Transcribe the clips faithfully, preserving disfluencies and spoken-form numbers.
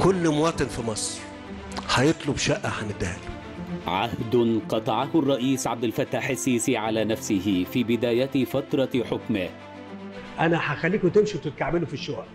كل مواطن في مصر هيطلب شقة هنديها له. عهد قطعه الرئيس عبد الفتاح السيسي على نفسه في بداية فترة حكمه. أنا هخليكم تمشوا وتتكعبلوا في الشقق.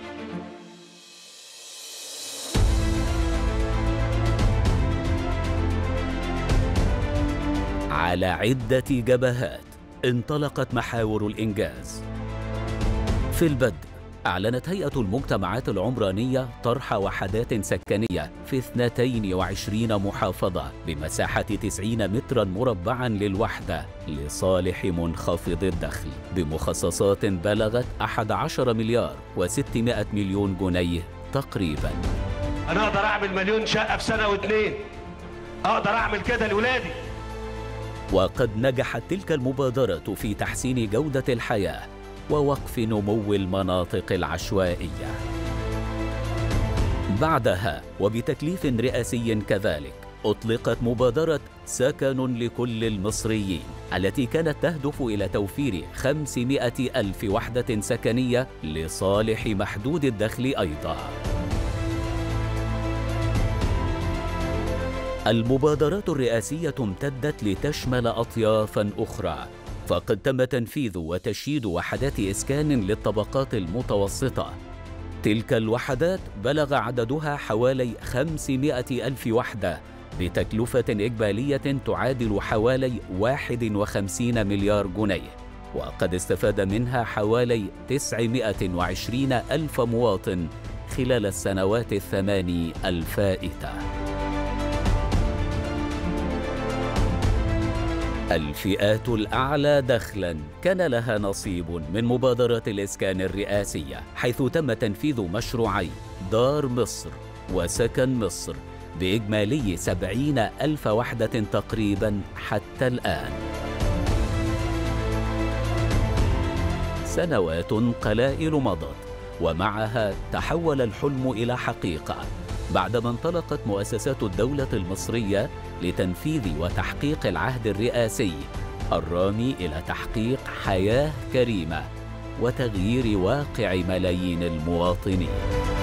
على عدة جبهات انطلقت محاور الإنجاز. في البدء أعلنت هيئة المجتمعات العمرانية طرح وحدات سكنية في اثنتين وعشرين محافظة بمساحة تسعين مترا مربعا للوحدة لصالح منخفض الدخل بمخصصات بلغت أحد عشر مليار وستمائة مليون جنيه تقريبا. أنا أقدر أعمل مليون شقة في سنة واثنين، أقدر أعمل كده لولادي. وقد نجحت تلك المبادرة في تحسين جودة الحياة ووقف نمو المناطق العشوائية. بعدها وبتكليف رئاسي كذلك أطلقت مبادرة سكن لكل المصريين التي كانت تهدف إلى توفير خمسمائة ألف وحدة سكنية لصالح محدود الدخل أيضا. المبادرات الرئاسية امتدت لتشمل أطيافاً أخرى، فقد تم تنفيذ وتشييد وحدات إسكان للطبقات المتوسطة. تلك الوحدات بلغ عددها حوالي خمسمائة ألف وحدة بتكلفة إجمالية تعادل حوالي واحد وخمسين مليار جنيه، وقد استفاد منها حوالي تسعمائة وعشرين ألف مواطن خلال السنوات الثمان الفائتة. الفئات الأعلى دخلاً كان لها نصيب من مبادرة الإسكان الرئاسية، حيث تم تنفيذ مشروعي دار مصر وسكن مصر بإجمالي سبعين ألف وحدة تقريباً حتى الآن. سنوات قلائل مضت ومعها تحول الحلم إلى حقيقة، بعدما انطلقت مؤسسات الدولة المصرية لتنفيذ وتحقيق العهد الرئاسي الرامي إلى تحقيق حياة كريمة وتغيير واقع ملايين المواطنين.